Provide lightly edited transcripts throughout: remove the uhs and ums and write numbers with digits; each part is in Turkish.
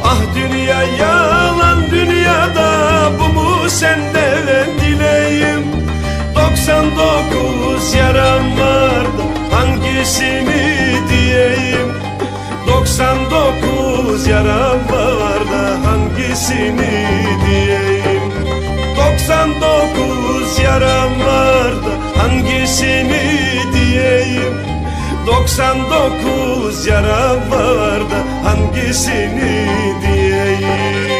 Ah dünya yalan, dünyada bu mu senden dileğim? 99 yaram vardı, hangisini diyeyim? 99 yaram vardı, hangisini diyeyim? 99 yaram vardı, hangisini diyeyim? 99 yaram vardı, hangisini diyeyim?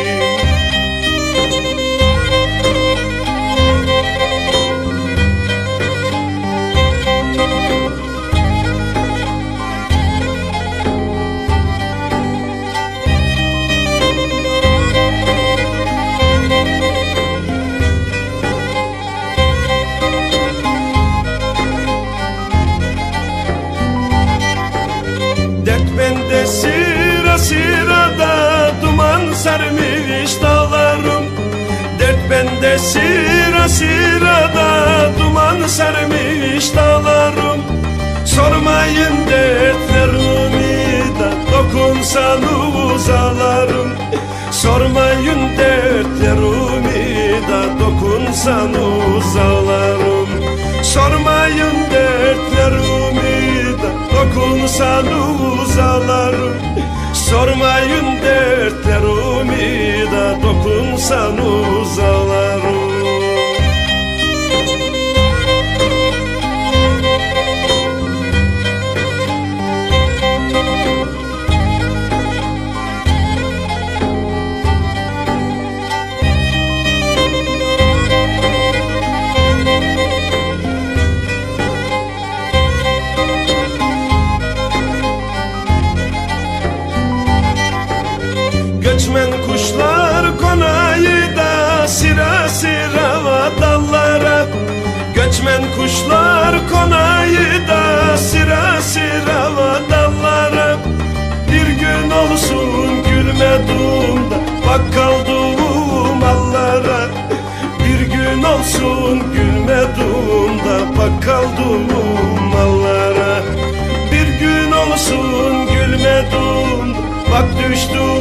Dert bende sıra sırada, duman sarmış dağlarım. Dert bende sıra sırada, duman sarmış dağlarım. Sormayın dertlerimi de, dokunsan uzalarım. Sormayın dertlerimi de, dokunsan uzalarım. Sormayın dertlerimi de, dokunsan uzalarım. Sormayın dertlerimi de, dokunsan uzalarım. Göçmen kuşlar konayı da, sıra sıra dallara. Göçmen kuşlar konayı da, sıra sıra dallara. Bir gün olsun gülmedim da, bak kaldım mallara. Bir gün olsun gülmedim da, bak kaldım mallara. Bir gün olsun gülmedim da, bak düştüm